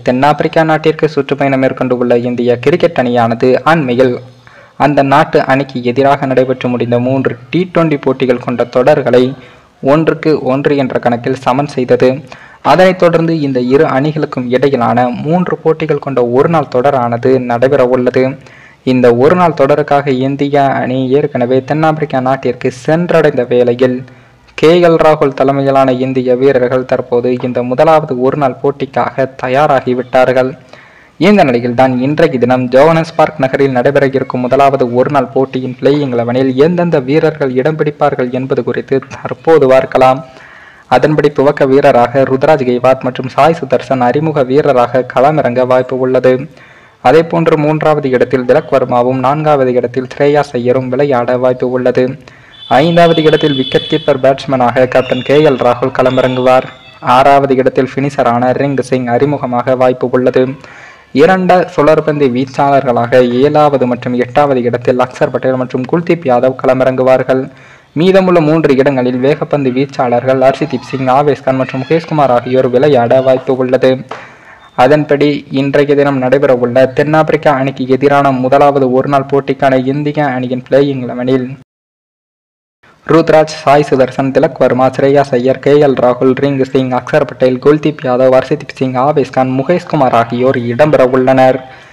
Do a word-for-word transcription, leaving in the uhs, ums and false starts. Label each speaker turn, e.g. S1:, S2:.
S1: தென்னாப்பிரிக்கா நாட்டிற்கு சுற்றுப்பயணம் மேற்கொண்டுள்ள இந்திய கிரிக்கெட் அணியானது அண்மையில் அந்த நாட்டு அணிக்கு எதிராக நடைபெற்று முடிந்த மூன்று டி டுவெண்டி போட்டிகள் கொண்ட தொடர்களை ஒன்றுக்கு ஒன்று என்ற கணக்கில் சமன் செய்தது. அதனைத் தொடர்ந்து இந்த இரு அணிகளுக்கும் இடையிலான மூன்று போட்டிகள் கொண்ட ஒரு நாள் தொடரானது நடைபெற உள்ளது. இந்த ஒரு நாள் தொடருக்காக இந்திய அணி ஏற்கனவே தென்னாப்பிரிக்கா நாட்டிற்கு சென்றடைந்த வேளையில் கே எல் ராகுல் தலைமையிலான இந்திய வீரர்கள் தற்போது இந்த முதலாவது ஒரு நாள் போட்டிக்காக தயாராகிவிட்டார்கள். இந்த நிலையில் தான் இன்றைய தினம் ஜோகன்னஸ்பர்க் நகரில் நடைபெற இருக்கும் முதலாவது ஒரு நாள் போட்டியின் பிளேயிங் லெவனில் எந்தெந்த வீரர்கள் இடம் பிடிப்பார்கள் என்பது குறித்து தற்போது பார்க்கலாம். அதன்படி துவக்க வீரராக ருத்ராஜ் கெய்க்வாட் மற்றும் சாய் சுதர்சன் அறிமுக வீரராக களமிறங்க வாய்ப்பு உள்ளது. அதே போன்று மூன்றாவது இடத்தில் திலக் வர்மாவும் நான்காவது இடத்தில் ஸ்ரேயாஸ் ஐயரும் விளையாட வாய்ப்பு உள்ளது. ஐந்தாவது இடத்தில் விக்கெட் கீப்பர் பேட்ஸ்மேனாக கேப்டன் கே எல் ராகுல் களமிறங்குவார். ஆறாவது இடத்தில் பினிஷரான ரிங்கு சிங் அறிமுகமாக வாய்ப்பு உள்ளது. இரண்டு சுழற்பந்து வீச்சாளர்களாக ஏழாவது மற்றும் எட்டாவது இடத்தில் அக்சர் பட்டேல் மற்றும் குல்தீப் யாதவ் களமிறங்குவார்கள். மீதமுள்ள மூன்று இடங்களில் வேகப்பந்து வீச்சாளர்கள் ஹர்ஷதீப் சிங், ஆவேஸ் கான் மற்றும் முகேஷ்குமார் ஆகியோர் விளையாட வாய்ப்பு உள்ளது. அதன்படி இன்றைய தினம் நடைபெற உள்ள தென்னாப்பிரிக்கா அணிக்கு எதிரான முதலாவது ஒருநாள் போட்டிக்கான இந்திய அணியின் பிளேயிங் லெவனில் ருத்ராஜ், சாய் சுதர்சன், திலக் வர்மா, ஸ்ரேயாஸ் ஐயர், கே எல் ராகுல், ரிங்கு சிங், அக்சர் பட்டேல், குல்தீப் யாதவ், ஹர்ஷதீப் சிங், ஆவேஸ் கான், முகேஷ்குமார் ஆகியோர் இடம்பெற உள்ளனர்.